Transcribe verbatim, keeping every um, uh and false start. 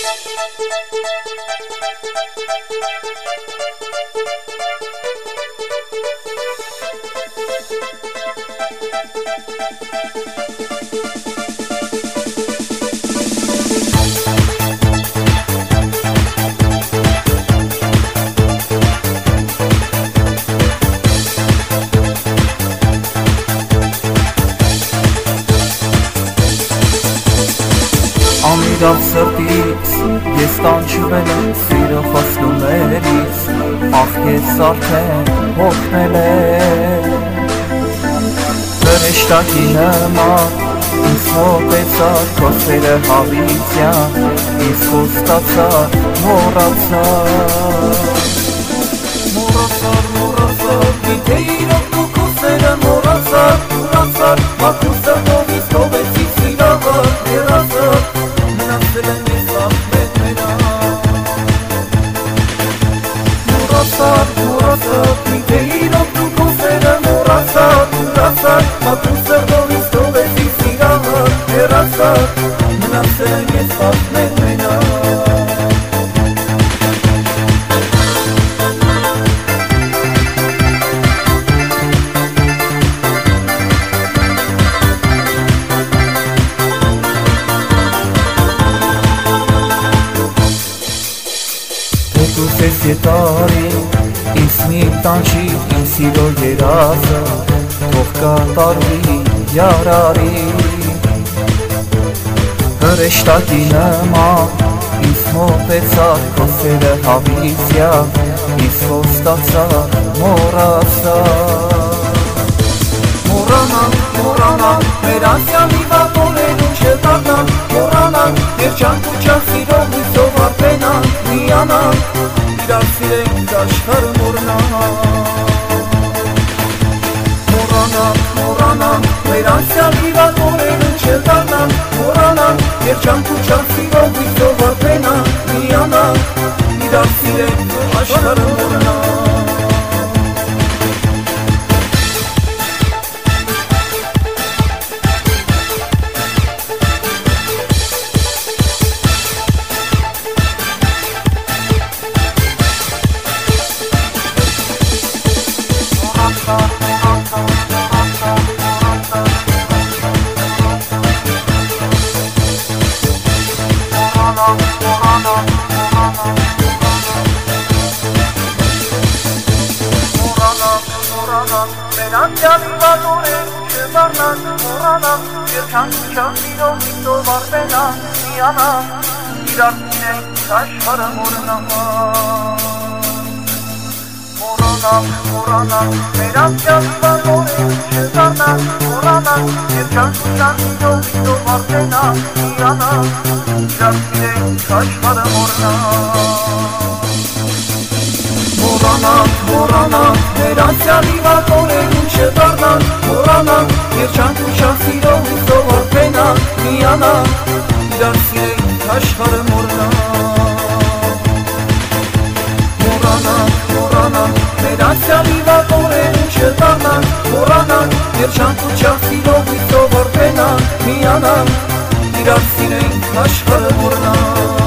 Անիրավ սրտից ես կանչվել եմ սիրո խոստումներից, ախ ես արդեն հոգնել եմ հրեշտակի նման ինձ մոտեցար քո սերը հավիտյան, ինձ խոստացար մոռացար մոռացար մոռացար գիտե իրոք դու քո սերը մոռացար մոռացար մաքուր սրտովից թողեցի սիրահար հեռացար Մոռացար, մոռացար, միթե իրոք դու քո սերը մոռացար, մոռացար, մաքուր սրտովից թողեցի սիրահար, հեռացար, մնացել եմ ես պատմել մենակ Ես ետարի, ինձ մի տանչի, իմ սիրո երազը, թող կատարվի ярարի Հրեշտակի նման, ինձ մոտեցար, քո սերը հավիտյան, ինձ խոստացար, մոռացար Մոռանանք, մոռանանք, մեր անցյալի վատ օրերում չդառնանք, մոռանանք, երջանք ու չար սիրով լույսով արթնանք, միանանք Իրար սիրենք աշխարհը մոռանանք Մոռանանք, մոռանանք, մեր անցյալի վատ օրերում չդառնանք, մոռանանք, երջանք ու չար սիրով լույսով արթնանք, միանանք Իրար սիրենք աշխարհը մոռանանք Մեր անցյալի վատ օրերում չդառնանք, մոռանանք, երջանք ու չար սիրով լույսով արթնանք, միանանք, իրար սիրենք աշխարհը մոռանանք Մոռանանք, մոռանանք, մեր անցյալի վատ օրերում չդառնանք, մոռանանք, երջանք ու չար սիրով լույսով արթնանք, միանանք, իրար սիրենք աշխարհը մոռանանք Մոռանանք, մոռանանք, մեր անցյալի վատ օրերում չդառնանք, մոռանանք, երջանք ու չար սիրով լույսով արթնանք, միանանք, իրար սիրենք աշխարհը մոռանանք Մոռանանք, մոռանանք, մեր անցյալի վատ օրերում չդառնանք, մոռանանք, երջանք ու չար սիրով լույսով արթնանք, միանանք, իրար սիրենք աշխարհը մոռանանք